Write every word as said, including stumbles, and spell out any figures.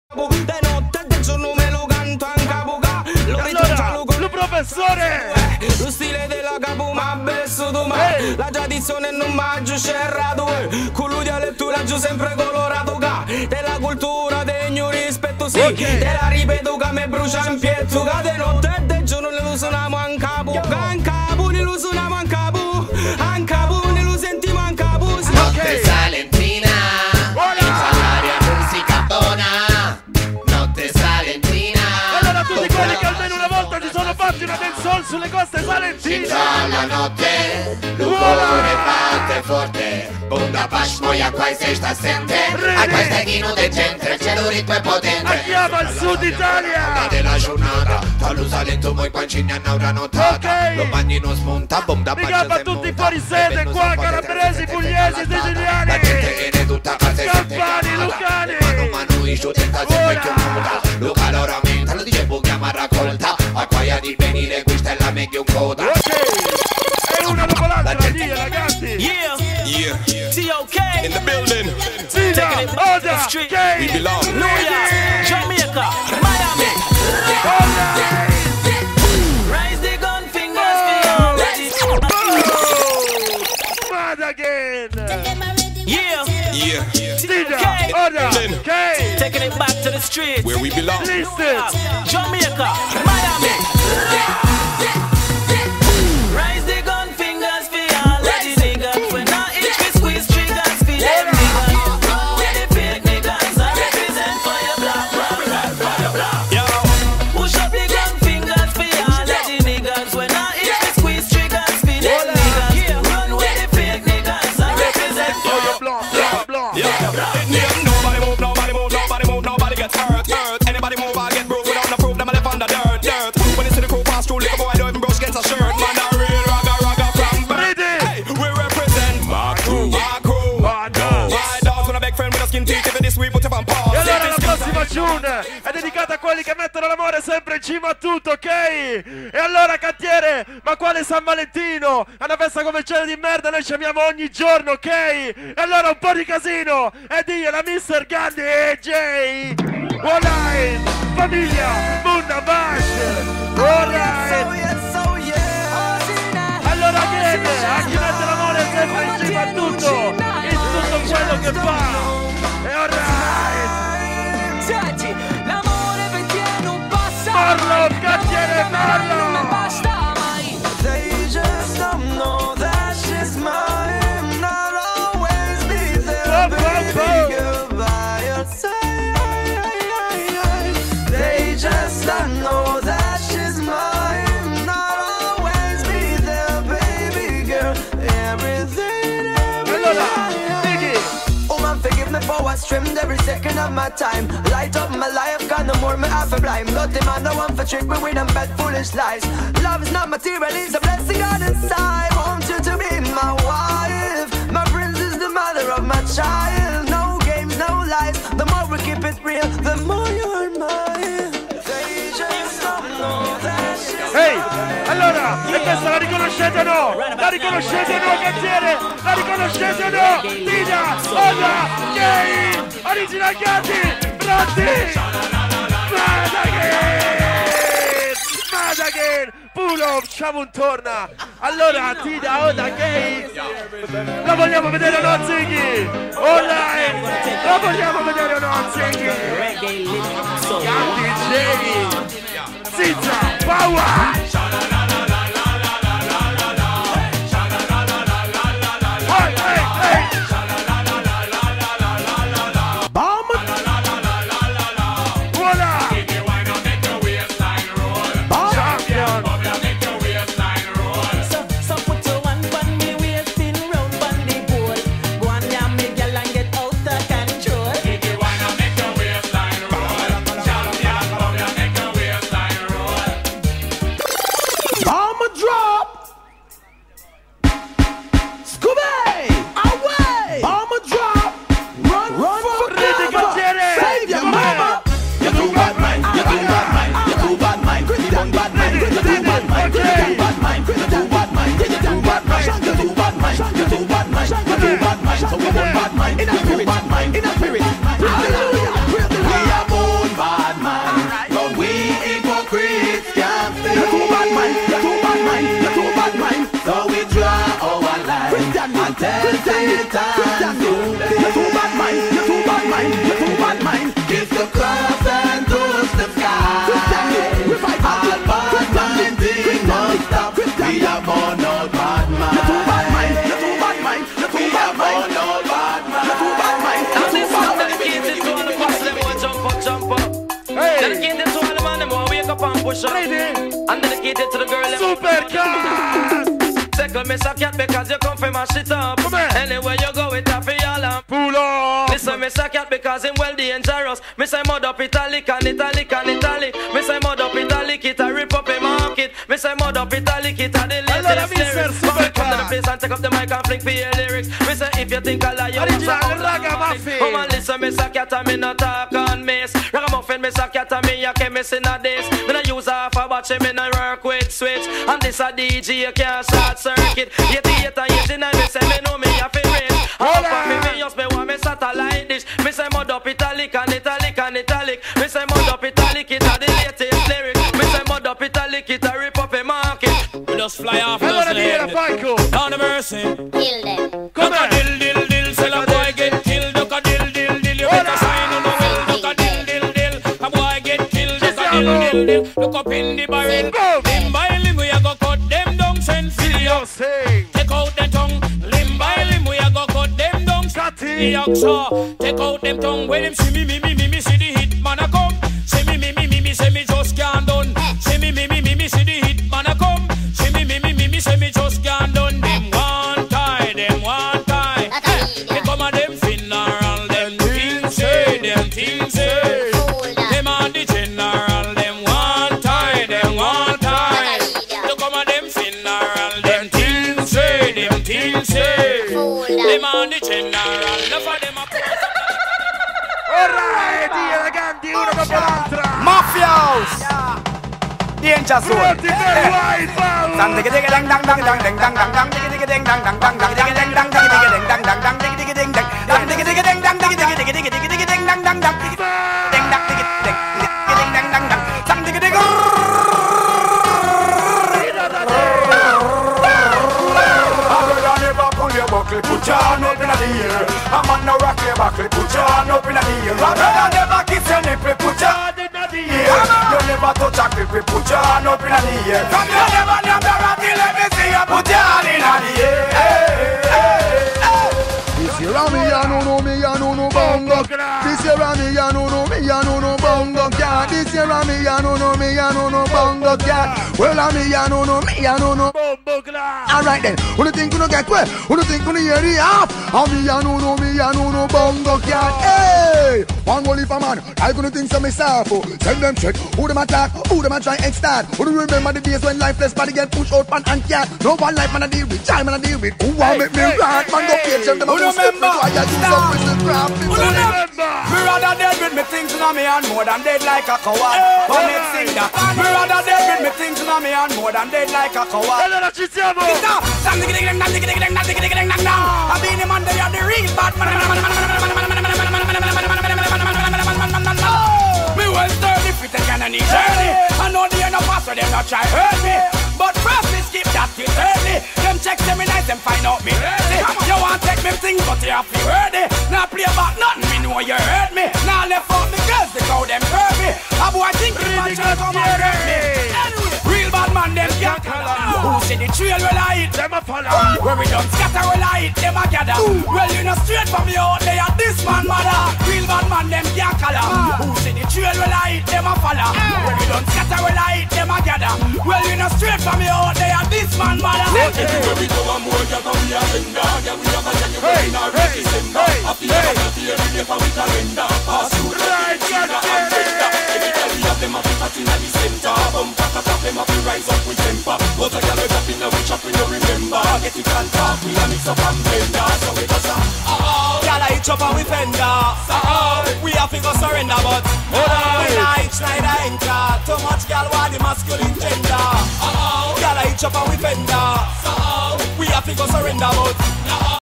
De notte e del giorno me lo canto anche a buca. Lo allora, lo professore! Lo stile della capo ma besso tu ma hey. La tradizione non mangia scerrato con lui lettura giù sempre colorato ca. Della cultura degno rispetto sì okay. Della ripeto che me brucia in pietto ca. De notte e del giorno ne lo suoniamo anche a buca. Anche a bu ne lo suoniamo anche a bu. Anche a bu ne lo sentiamo anche a bu sì. Notte salentina l'aria musica buona. Notte salentina. Allora tutti quelli che almeno una volta si sono fatti una dancehall sulle coste salentine. C'è la notte, l'umore batte forte. Bunda bash moia qua se sta sente. A questa chino de gente, c'è il ritmo è potente. Andiamo al sud Italia. Della giornata, tallo salento moi quancini hanno una notata. Okay. Lo bagnino smonta, bomba bash. Big tutti fuori sede qua, calabresi, pugliesi, siciliani. La gente viene tutta a se Campani, lucani. Mano mano iscio tenta sempre che muta. Lo calore aumenta, lo dice Bughi a raccolta. Acquaia di venire, questa è la meglio coda. Ok, e una dopo l'altra, via ragazzi. Yeah, Yeah, T O K in the building. Sida, Oda, K, We belong. New York, Jamaica, Miami. Alright. Raise the gun fingers for you. Mad again. Yeah, Yeah, Sida, Oda, K. taking it back to the streets. where we belong. Listen. Jamaica, Miami. Raise the gun fingers for all of the niggas. When I itch, we squeeze triggers for them niggas. Where the fake niggas I represent for your block, block, block, block, block. Yo, push up the gun fingers for all of the niggas. When I itch, we squeeze triggers for them niggas. Run where the fake niggas I represent for your Blanc, blanc, blanc. Nobody move, nobody move, nobody move, nobody gets hurt, hurt. Anybody move, I get broke without no proof. Them I live on the dirt, dirt. When it's in the crew pass through, little boy don't even brush against a shirt. Man, a real ragga ragga from birth. Hey, we represent my crew, my crew, my dogs. My dogs when I beg friend with a skin teeth. If it is sweet, put it on pause. E allora la prossima tune è dedicata a quelli che mettono l'amore sempre in cima a tutto, ok? E allora cantiere, ma quale San Valentino? È una festa commerciale di merda, noi ci amiamo ogni giorno, ok? E allora un po' di casino, ed io, la mister Gandhi e Jay Online, famiglia, Munna Bash, alright. Allora chiede a chi mette l'amore sempre in cima a tutto, in tutto quello che fa. E alright. L'amore per te non passa Marlo, cantiere Marlo. They just don't know that she's mine. Not always be there, baby girl, by your side. They just don't know that she's mine. Not always be there, baby girl. Everything, everything. Oh man, forgive me for what's trimmed every second of my time. Light up my life, got no more me half a blind. Bloody man, no one for trick me with them bad foolish lies. Love is not material, it's a blessing God inside. Want you to be my wife. My princess, the mother of my child. No games, no lies. The more we keep it real, the more you're mine. They just don't know that she's Ehi, allora, e questa la riconoscete o no? La riconoscete o no, cantiere? La riconoscete o no? Tida, Oda, Gay, Original Gatti, pronti? Mad again! Mad again! Pull up, Shavun torna! Allora, Tida, Oda, Gay, la vogliamo vedere o no, Ziggy? Online! La vogliamo vedere o no, Ziggy? Gatti, Jay, Zizza, Power! Tell Satan, you you're too bad mind, you're too bad mind, you're too bad mind. Kiss the cross and touch the sky. All bad mind thing must stop. We are born out bad mind. You're too bad mind, you're too bad mind, you're too bad mind. Born out bad mind. You're too bad mind. Now this song dedicated to all the boys them who jump up, jump up. Hey, Dedicated to all the man them who wake up and push up. lady, And dedicated to the girl them Supercars. Tickle me so cat because you come from my shit up. Come on. Anywhere you go with a fiala. Pull up. Listen, me say cat because him well dangerous. Me say mud up italic and italic and italic. Me say mud up italic, it a rip up a market. Me say mud up italic, it a the Hello, latest Mister lyrics. Come me come to the Supercar. place and take up the mic and fling for your lyrics. Me say if you think I lie, you must Original have out ragamuffin. Come and listen, me say cat and me no talk on miss. Ragamuffin, me say cat and me a chemist in a this. Me no use half a batch, me no work with switch. And this a D J, you can't short circuit. eighty-eight and eighty-nine, me say me know me a fi rich. Half of me me just me want me satellite dish. Me say mud up italic and italic and italic. Me say mud up italic, it a the latest lyrics. Me say mud up italic, it a rip up a market. We just fly off Hello, those Nina head. Paco. Down the mercy. Kill them. Come Duck a on. dill dill dill, sell a boy get killed. Duck a dill dill dill, you better sign on the will. Duck a dill dill dill, a boy get killed. Duck a dill dill dill, look up in the barrel. Boom. Limb by limb, we a go cut them down, send Yo, video. sing. Take out the tongue, limb by limb, we a go cut them down. Cutty. The oxa, take out them tongue. When him see me, me, me, me, me, see the hit man a come. See me, me, me, me, me, say me just can't done. See me, me, me, me, me, see the hit man a come. See me, me, me, me, me, say me just can't done. Them one tie, them one tie. They come a them funeral, them things say, them things say. Them on the general, them one tie, them one tie. They come a them funeral, them things say, them things say. Them on the general, enough of them a Alright, gli eleganti, uno dopo l'altra. Mafia House. Danger Zone. Pronti per White Power. Dang digga digga dang dang dang dang dang dang dang dang digga digga dang dang dang dang dang digga dang dang digga digga dang dang dang dang digga digga dang dang dang digga digga dang dang digga digga digga digga digga digga dang dang dang dang digga dang dang digga digga dang dang dang dang dang digga digga. Buckle, put your hand up in the air. A man no rock your buckle, put your hand up in the air. Rather never kiss your nipple, put your hand in the air. You never touch a cripple, put your hand up in the air. You never never rock it, let me see you put your hand in the air. This year a me a no no me a no no bongo. This year a me a no no me a no no bongo cat. This year a me a no no me a no no bongo cat. Well a me a no no me a no no. Bombo clap. Alright then, who do you think you get where? Who do you think you hear the half? A me a no no me a no no bongo cat. Hey, one whole heap of man, I gonna think some myself. Send them check, who them attack, who them a try extort. Who do you remember the days when lifeless body get pushed out pan and cat? No one life man a deal with, time man a deal with. Who want make me rant, man go page them them a go slip me why I use some whistle crap. Who do remember? Me rather dead with me things in me hand more than dead like a coward. But me sing that. Me rather dead with me things in me hand more than dead like a coward. Allora ci siamo. I mean, the man, they are the real bad man. Me well sturdy, fit and can any journey. I know they ain't no pastor, them not try hurt me. But first, we skip that till early. Them check them in nice, them find out me dirty. You want take me things, but you have to heard it. Now play about nothing, me know you heard me. Now left out the girls, they call them curvy. A boy think he might try to come and hurt me. Anyway, real bad man, them can't color. Who say the trail will I eat? Them a follow. Where we don't scatter will I eat? Them a gather. Well, you know straight from your out they are this man mother. Real bad man, them can't color. Who say the trail will I eat? Them a follow. Where we don't scatter will I eat? Them a gather. Well, you know straight from your out they are this man mother. Everywhere we go and more, girl, come here and down. Yeah, we have a genuine in our ready December. I feel like I'm here every day for we calendar. Pass through the Right, China right, and Brenda. right. Every girl we have them a fit in the center. Bum, pack a tap, them a fi rise up with temper. But a girl we drop in a we chop, we no remember. Get it and talk, we a mix up and blender. So we just a uh-oh. Girl, I hitch up and we fender. Uh-oh. We have to go surrender, but when I hitch night I enter. Too much girl want the masculine gender. Uh-oh. Girl, I hitch up and we fender. Uh-oh. We have to go surrender, but